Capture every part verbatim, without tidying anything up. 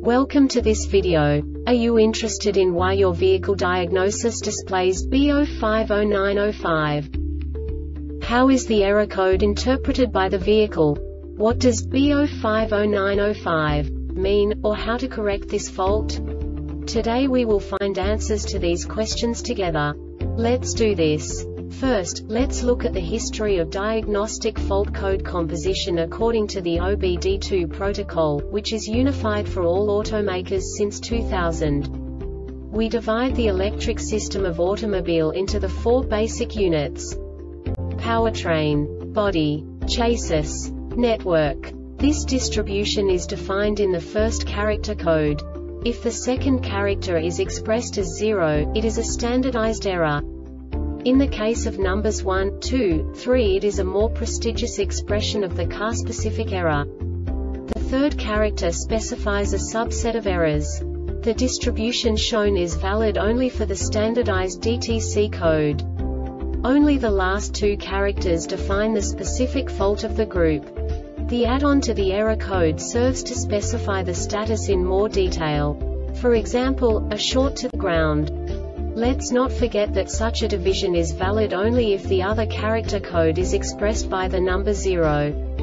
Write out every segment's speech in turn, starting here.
Welcome to this video. Are you interested in why your vehicle diagnosis displays B zero five zero nine zero five? How is the error code interpreted by the vehicle? What does B zero five zero nine zero five mean, or how to correct this fault? Today we will find answers to these questions together. Let's do this. First, let's look at the history of diagnostic fault code composition according to the O B D two protocol, which is unified for all automakers since two thousand. We divide the electric system of automobile into the four basic units: powertrain, body, chassis, network. This distribution is defined in the first character code. If the second character is expressed as zero, it is a standardized error. In the case of numbers one, two, three, it is a more prestigious expression of the car-specific error. The third character specifies a subset of errors. The distribution shown is valid only for the standardized D T C code. Only the last two characters define the specific fault of the group. The add-on to the error code serves to specify the status in more detail. For example, a short to the ground. Let's not forget that such a division is valid only if the other character code is expressed by the number zero.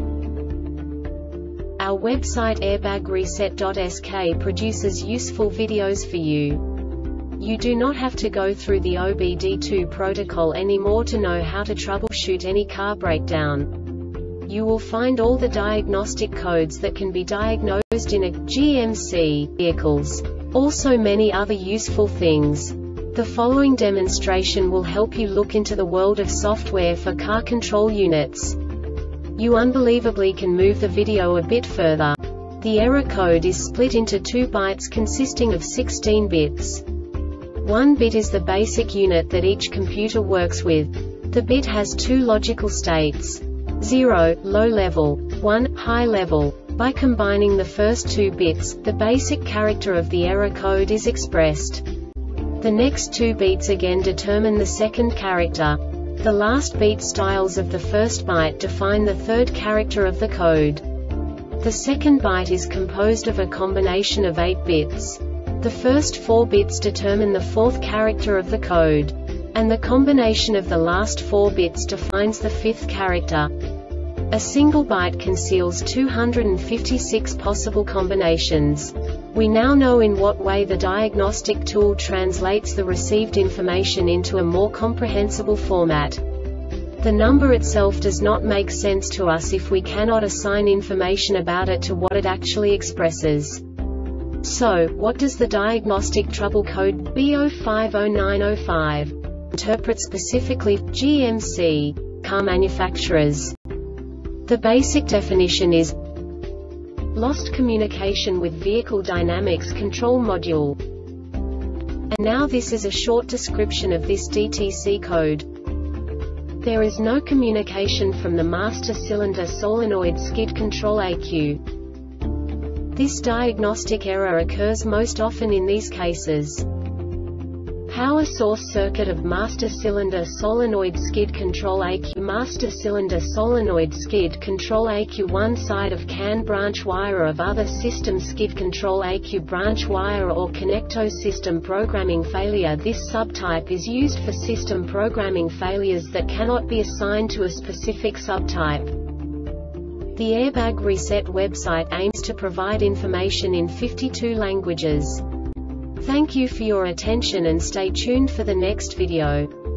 Our website airbag reset dot S K produces useful videos for you. You do not have to go through the O B D two protocol anymore to know how to troubleshoot any car breakdown. You will find all the diagnostic codes that can be diagnosed in a G M C vehicles. Also many other useful things. The following demonstration will help you look into the world of software for car control units. You unbelievably can move the video a bit further. The error code is split into two bytes consisting of sixteen bits. One bit is the basic unit that each computer works with. The bit has two logical states: zero, low level, one, high level. By combining the first two bits, the basic character of the error code is expressed. The next two beats again determine the second character. The last beat styles of the first byte define the third character of the code. The second byte is composed of a combination of eight bits. The first four bits determine the fourth character of the code. And the combination of the last four bits defines the fifth character. A single byte conceals two hundred fifty-six possible combinations. We now know in what way the diagnostic tool translates the received information into a more comprehensible format. The number itself does not make sense to us if we cannot assign information about it to what it actually expresses. So, what does the diagnostic trouble code B zero five zero nine zero five interpret specifically for G M C car manufacturers? The basic definition is lost communication with vehicle dynamics control module. And now this is a short description of this D T C code. There is no communication from the master cylinder solenoid skid control E Q. This diagnostic error occurs most often in these cases: power source circuit of master cylinder solenoid skid control E Q, master cylinder solenoid skid control E Q, one side of CAN branch wire of other system skid control E Q branch wire, or connector system programming failure. This subtype is used for system programming failures that cannot be assigned to a specific subtype. The Airbag Reset website aims to provide information in fifty-two languages. Thank you for your attention and stay tuned for the next video.